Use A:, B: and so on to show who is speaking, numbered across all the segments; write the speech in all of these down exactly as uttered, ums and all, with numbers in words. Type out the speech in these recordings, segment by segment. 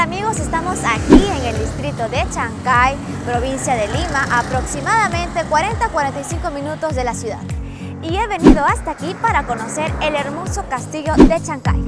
A: amigos, estamos aquí en el distrito de Chancay, provincia de Lima, aproximadamente cuarenta a cuarenta y cinco minutos de la ciudad. Y he venido hasta aquí para conocer el hermoso castillo de Chancay.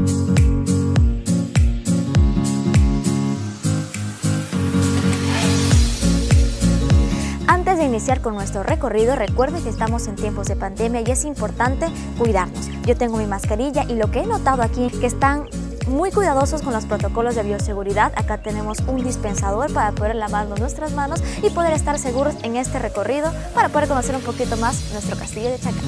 A: Antes de iniciar con nuestro recorrido, recuerden que estamos en tiempos de pandemia y es importante cuidarnos. Yo tengo mi mascarilla y lo que he notado aquí es que están muy cuidadosos con los protocolos de bioseguridad. Acá tenemos un dispensador para poder lavarnos nuestras manos y poder estar seguros en este recorrido para poder conocer un poquito más nuestro castillo de Chancay.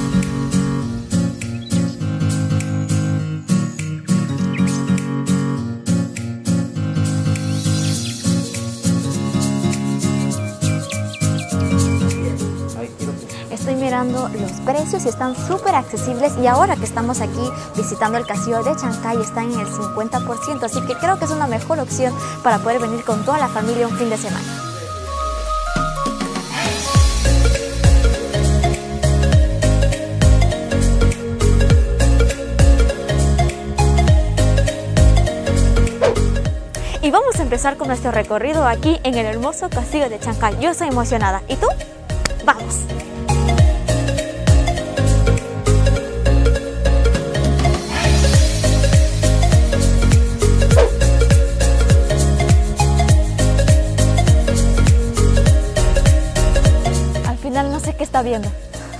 A: Estoy mirando los precios y están súper accesibles, y ahora que estamos aquí visitando el castillo de Chancay están en el cincuenta por ciento, así que creo que es una mejor opción para poder venir con toda la familia un fin de semana. Y vamos a empezar con nuestro recorrido aquí en el hermoso castillo de Chancay. Yo estoy emocionada. ¿Y tú? ¡Vamos! No sé qué está viendo.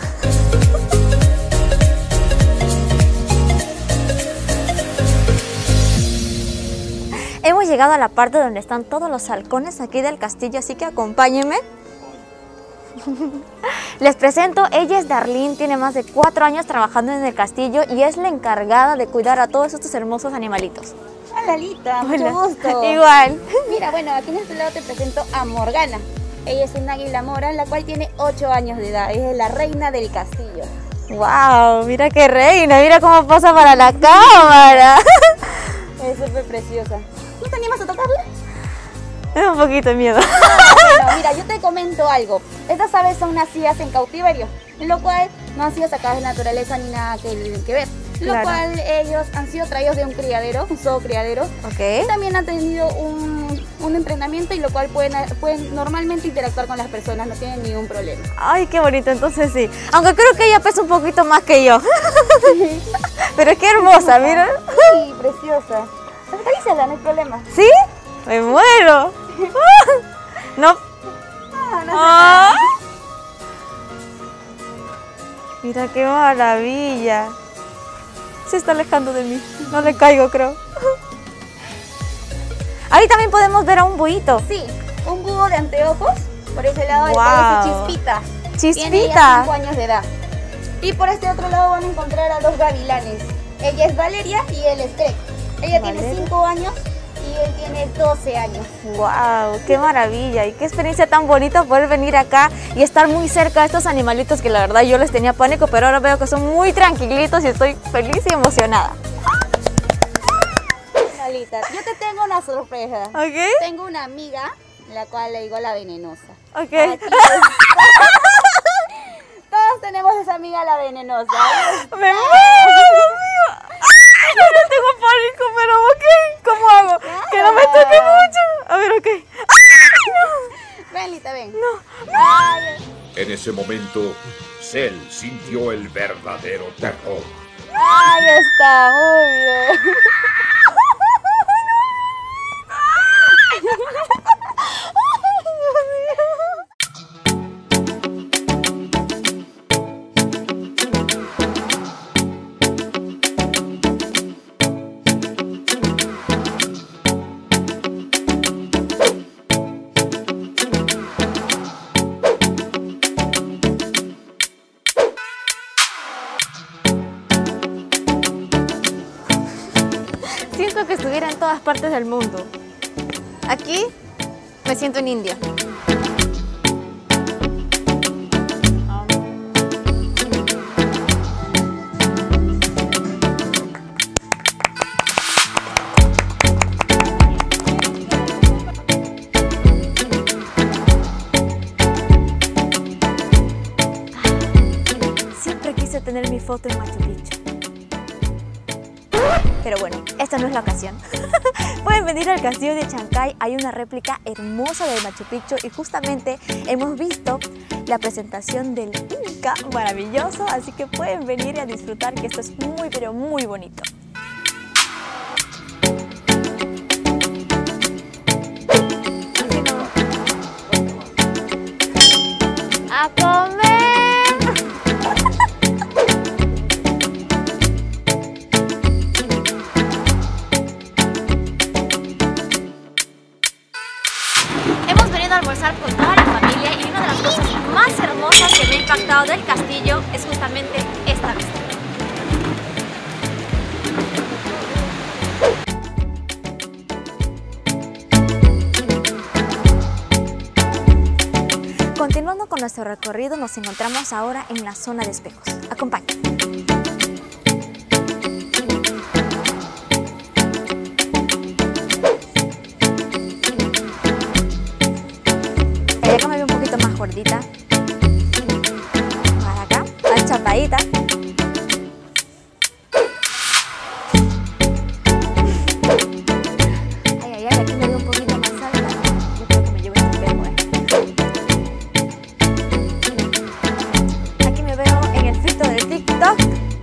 A: Hemos llegado a la parte donde están todos los halcones aquí del castillo, así que acompáñenme. Les presento, ella es Darlene, tiene más de cuatro años trabajando en el castillo y es la encargada de cuidar a todos estos hermosos animalitos.
B: Hola Lita, mucho
A: Hola.
B: gusto.
A: Igual.
B: Mira, bueno, aquí en este lado te presento a Morgana. Ella es una águila mora, la cual tiene ocho años de edad. Es la reina del castillo.
A: ¡Wow! Mira qué reina, mira cómo posa para la cámara.
B: Es súper preciosa. ¿No te animas a tocarla?
A: Me da un poquito de miedo.
B: Bueno, mira, yo te comento algo. Estas aves son nacidas en cautiverio, lo cual no han sido sacadas de naturaleza ni nada que, que ver. Lo
A: Claro.
B: cual ellos han sido traídos de un criadero, un zoo criadero.
A: Ok.
B: Y también han tenido un, un entrenamiento, y lo cual pueden, pueden normalmente interactuar con las personas, no tienen ningún problema.
A: Ay, qué bonito, entonces sí. Aunque creo que ella pesa un poquito más que yo. Pero es que hermosa, mira.
B: Sí, preciosa. Acaríciala, no hay problema.
A: ¿Sí? Me muero. No.
B: No, no
A: Ah. Mira qué maravilla. Se está alejando de mí. No le caigo, creo. Ahí también podemos ver a un buito.
B: Sí, un búho de anteojos. Por ese lado
A: Wow.
B: parece Chispita. Tiene ya
A: Chispita.
B: cinco años de edad. Y por este otro lado van a encontrar a dos gavilanes. Ella es Valeria y él es Trek. Ella
A: Valeria.
B: tiene cinco años y él tiene doce años.
A: Wow, qué maravilla y qué experiencia tan bonita poder venir acá y estar muy cerca de estos animalitos que la verdad yo les tenía pánico, pero ahora veo que son muy tranquilitos y estoy feliz y emocionada.
B: Malita, yo te tengo una sorpresa.
A: ¿Ok?
B: Tengo una amiga, la cual le digo la venenosa.
A: Ok.
B: Aquí es. Todos tenemos esa amiga la venenosa.
A: ¡Me muero, Dios mío! Yo no tengo pánico, pero ok, ¿cómo hago? Que no me toque mucho. A ver, ok.
B: Ven, Lita, ven.
A: No.
B: Ay,
C: En ese momento, Cell sintió el verdadero terror.
B: ahí está, muy bien.
A: Siento que estuviera en todas partes del mundo. Aquí me siento en India. Siempre quise tener mi foto en Machu Picchu. Pero bueno, esta no es la ocasión. Pueden venir al castillo de Chancay, hay una réplica hermosa del Machu Picchu y justamente hemos visto la presentación del Inca, maravilloso, así que pueden venir a disfrutar que esto es muy pero muy bonito. ¡A comer! Hemos venido a almorzar con toda la familia y una de las cosas más hermosas que me ha impactado del castillo es justamente esta vista. Continuando con nuestro recorrido, nos encontramos ahora en la zona de espejos. Acompáñenme. Ella me ve un poquito más gordita. Para acá, achapadita. Ay, ay, ay, aquí me veo un poquito más alta. Yo creo que me llevo este espejo, ¿eh? Aquí me veo en el filtro de TikTok.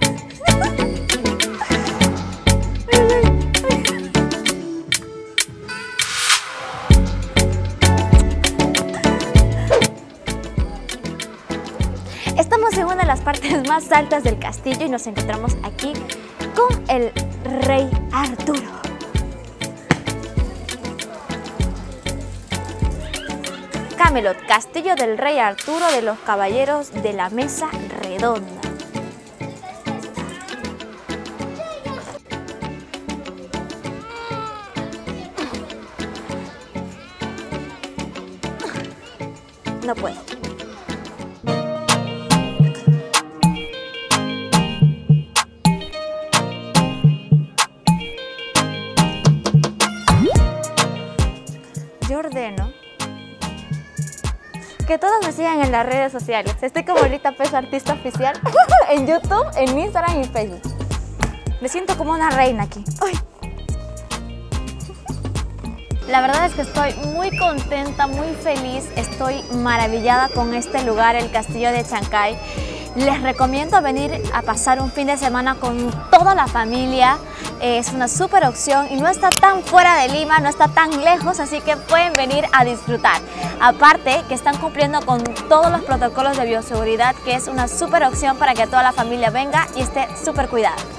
A: Estamos en una de las partes más altas del castillo y nos encontramos aquí con el rey Arturo. Camelot, castillo del rey Arturo de los caballeros de la mesa redonda. No puedo. Yo ordeno que todos me sigan en las redes sociales. Estoy como Rita Peso, artista oficial, en YouTube, en Instagram y en Facebook. Me siento como una reina aquí. ¡Ay! La verdad es que estoy muy contenta, muy feliz, estoy maravillada con este lugar, el castillo de Chancay. Les recomiendo venir a pasar un fin de semana con toda la familia. Es una súper opción y no está tan fuera de Lima, no está tan lejos, así que pueden venir a disfrutar. Aparte que están cumpliendo con todos los protocolos de bioseguridad, que es una súper opción para que toda la familia venga y esté súper cuidada.